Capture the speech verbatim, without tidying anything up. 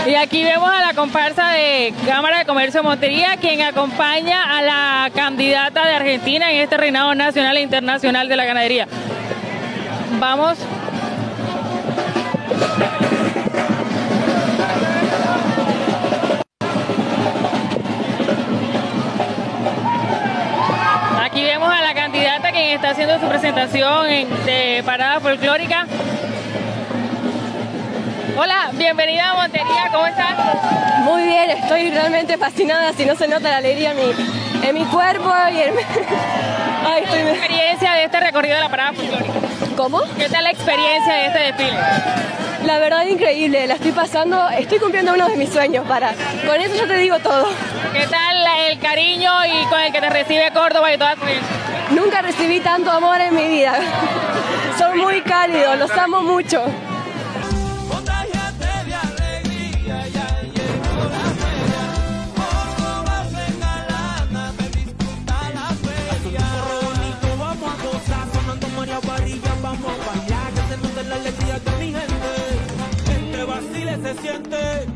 Y aquí vemos a la comparsa de Cámara de Comercio de Montería, quien acompaña a la candidata de Argentina en este reinado nacional e internacional de la ganadería. Vamos. Aquí vemos a la candidata quien está haciendo su presentación en, de parada folclórica. Hola, bienvenida a Montería, ¿cómo estás? Muy bien, estoy realmente fascinada, si no se nota la alegría en mi, en mi cuerpo y en... Ay, estoy... ¿Qué tal la experiencia de este recorrido de la parada folclórica? ¿Cómo? ¿Qué tal la experiencia de este desfile? La verdad increíble, la estoy pasando, estoy cumpliendo uno de mis sueños, para. Con eso yo te digo todo. ¿Qué tal el cariño y con el que te recibe Córdoba y toda tu gente? Nunca recibí tanto amor en mi vida. Son muy cálidos, los amo mucho. Se siente